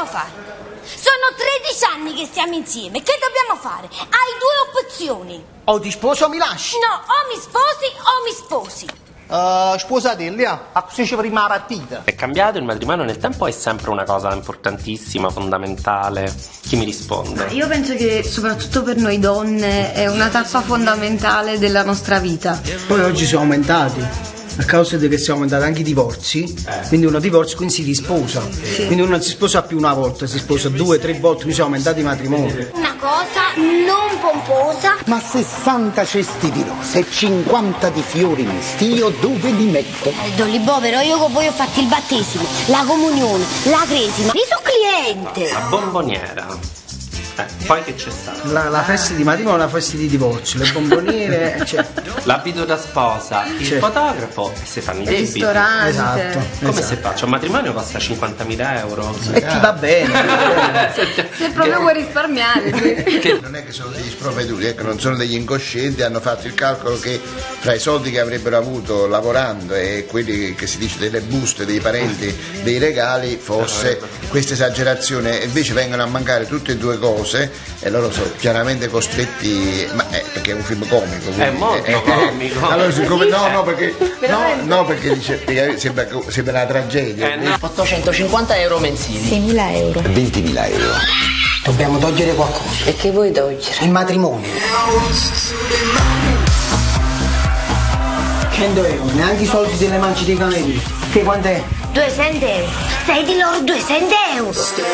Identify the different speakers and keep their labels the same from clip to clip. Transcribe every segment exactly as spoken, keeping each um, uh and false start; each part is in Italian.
Speaker 1: fare? Sono tredici anni che stiamo insieme, che dobbiamo fare? Hai due opzioni.
Speaker 2: O ti sposo o mi lasci.
Speaker 1: No, o mi sposi o mi sposi.
Speaker 2: Uh, sposatelli, ah, a così ci prima la partita.
Speaker 3: È cambiato il matrimonio nel tempo, è sempre una cosa importantissima, fondamentale. Chi mi risponde?
Speaker 4: Io penso che soprattutto per noi donne è una tappa fondamentale della nostra vita.
Speaker 2: Poi oggi sono aumentati. A causa di che siamo aumentati anche i divorzi, eh. quindi uno divorzia, quindi si risposa. Sì. Quindi uno non si sposa più una volta, si sposa due, tre volte, quindi siamo aumentati i matrimoni.
Speaker 1: Una cosa non pomposa.
Speaker 5: Ma sessanta cesti di rose e cinquanta di fiori misti, io dove li metto?
Speaker 1: Eh, Dolly Bo, però io con voi ho fatto il battesimo, la comunione, la cresima. Io sono cliente.
Speaker 3: La bomboniera. Eh, poi che c'è stato?
Speaker 2: La, la festa di matrimonio, la festa di divorzio, le bomboniere, cioè.
Speaker 3: L'abito da sposa, il
Speaker 2: C'è.
Speaker 3: fotografo e se fanno i
Speaker 4: Il
Speaker 3: debiti.
Speaker 4: ristorante.
Speaker 2: Esatto.
Speaker 3: Come
Speaker 2: esatto.
Speaker 3: se faccio? Un matrimonio costa cinquantamila euro.
Speaker 2: E ti va bene.
Speaker 4: Se proprio vuoi risparmiare. Sì.
Speaker 6: Non è che sono degli sprovveduti, ecco, non sono degli incoscienti, hanno fatto il calcolo che fra i soldi che avrebbero avuto lavorando e quelli che si dice delle buste, dei parenti, dei regali, fosse questa esagerazione, invece vengono a mancare tutte e due cose e loro sono chiaramente costretti, ma è perché è un film comico.
Speaker 3: È molto
Speaker 6: eh,
Speaker 3: comico.
Speaker 6: Allora siccome no, no perché no, no perché dice, perché sembra, sembra una tragedia.
Speaker 3: Eh, no.
Speaker 7: ottocentocinquanta euro mensili.
Speaker 8: seimila euro.
Speaker 5: ventimila euro.
Speaker 2: Dobbiamo togliere qualcosa.
Speaker 8: E che vuoi togliere?
Speaker 2: Il matrimonio. cento euro, neanche i soldi delle mance dei cammelli. Che quant'è?
Speaker 1: duecento euro. Sei di loro duecento euro.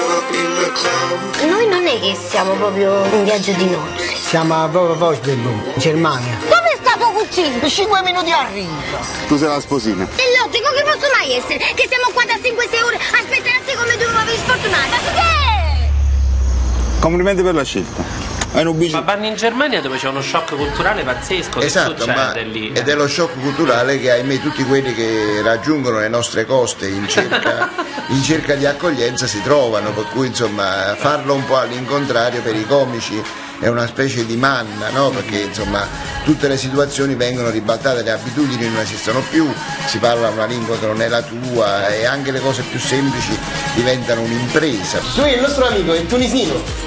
Speaker 1: Noi non è che siamo proprio in viaggio di nozze.
Speaker 2: Siamo a Wolfsburg, in Germania.
Speaker 1: Dove sta tuo cucino?
Speaker 2: cinque minuti arriva.
Speaker 5: Tu sei la sposina.
Speaker 1: È logico che posso mai essere? Che siamo qua da cinque sei ore a aspettarsi come due nuovi sfortunati. Ma che?
Speaker 5: Complimenti per la scelta.
Speaker 3: Ma vanno in Germania dove c'è uno shock culturale pazzesco.
Speaker 6: Esatto,
Speaker 3: che
Speaker 6: ma
Speaker 3: succede lì?
Speaker 6: ed è lo shock culturale che ahimè tutti quelli che raggiungono le nostre coste in cerca, in cerca di accoglienza si trovano, per cui insomma farlo un po' all'incontrario per i comici è una specie di manna, no? Perché insomma tutte le situazioni vengono ribaltate, le abitudini non esistono più, si parla una lingua che non è la tua e anche le cose più semplici diventano un'impresa.
Speaker 2: Lui è il nostro amico, il tunisino.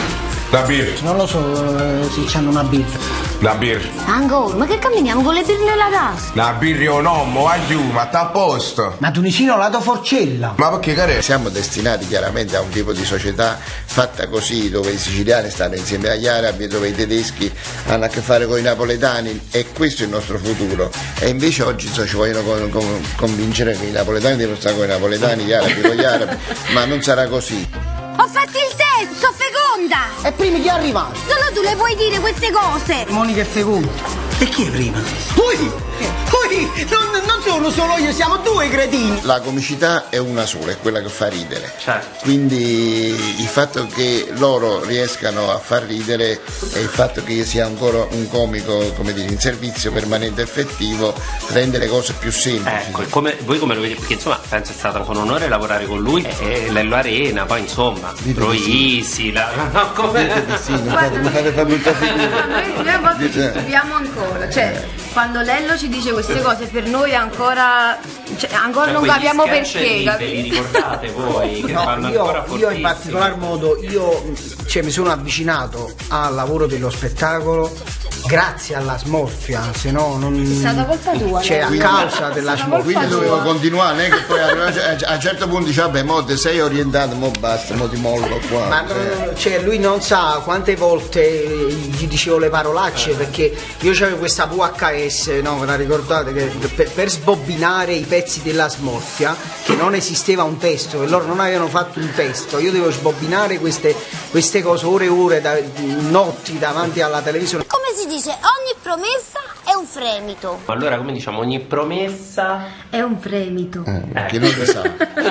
Speaker 9: La birra.
Speaker 2: Non lo so eh, se c'hanno una birra.
Speaker 9: La birra.
Speaker 1: Ancora? Ma che camminiamo con le birre nella tasca?
Speaker 9: La birra o no, mo va giù, ma sta a posto.
Speaker 2: Ma tunisino la do forcella.
Speaker 9: Ma perché care?
Speaker 6: Siamo destinati chiaramente a un tipo di società fatta così, dove i siciliani stanno insieme agli arabi, dove i tedeschi hanno a che fare con i napoletani e questo è il nostro futuro. E invece oggi so, ci vogliono con, con, convincere che i napoletani devono stare con i napoletani, gli arabi con gli arabi, ma non sarà così.
Speaker 1: Ho fatto il test, sono feconda!
Speaker 2: E prima chi è arrivato?
Speaker 1: Solo tu le puoi dire queste cose!
Speaker 2: Monica è feconda. E chi è prima? Poi! Poi! Non, non sono solo io, siamo due cretini!
Speaker 6: La comicità è una sola, è quella che fa ridere.
Speaker 3: Certo.
Speaker 6: Quindi il fatto che loro riescano a far ridere e il fatto che io sia ancora un comico, come dire, in servizio permanente effettivo, rende le cose più semplici.
Speaker 3: Ecco, come, voi come lo vedete? Perché insomma penso è stato anche un onore lavorare con lui e, e Lello Arena, poi insomma Roisi, la... no, come...
Speaker 6: Dite di sì, non fate, non fate fare brutta figura.
Speaker 4: Noi a volte ci stupiamo ancora, cioè quando Lello ci dice queste cose per noi ancora, cioè, ancora
Speaker 3: Cioè,
Speaker 4: non
Speaker 3: quegli
Speaker 4: capiamo
Speaker 3: sketch
Speaker 4: perché.
Speaker 3: lì, ve li ricordate voi che
Speaker 2: No,
Speaker 3: fanno
Speaker 2: io,
Speaker 3: ancora
Speaker 2: io
Speaker 3: fortissimo?
Speaker 2: in particolar modo io cioè, mi sono avvicinato al lavoro dello spettacolo grazie alla smorfia, se no non.
Speaker 4: È stata colpa tua.
Speaker 2: Cioè, a
Speaker 4: no?
Speaker 2: causa della smorfia.
Speaker 6: Quindi dovevo continuare, non è che poi a un certo punto dice vabbè mo te sei orientato, mo basta, mo ti mollo qua.
Speaker 2: Ma non- cioè, lui non sa quante volte gli dicevo le parolacce perché io c'avevo questa V H S, no, ve la ricordate, che per, per sbobbinare i pezzi della smorfia, che non esisteva un testo e loro non avevano fatto un testo, io devo sbobbinare queste, queste cose ore e ore, da, notti davanti alla televisione.
Speaker 1: Come si dice, ogni promessa è un fremito.
Speaker 3: Allora come diciamo, ogni promessa...
Speaker 4: È un fremito.
Speaker 6: Eh, che non lo sa.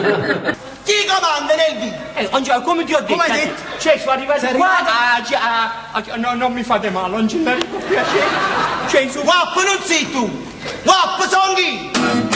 Speaker 2: Chi comanda nel video?
Speaker 7: Eh, Angelo, come ti ho detto?
Speaker 2: Come hai detto?
Speaker 7: Cioè, sono arrivati
Speaker 2: Sei
Speaker 7: qua
Speaker 2: arrivato?
Speaker 7: a, a, a, no, non mi fate male, non ci mi piacere. Cioè, su...
Speaker 2: Wap non sei tu! Wap sono chi?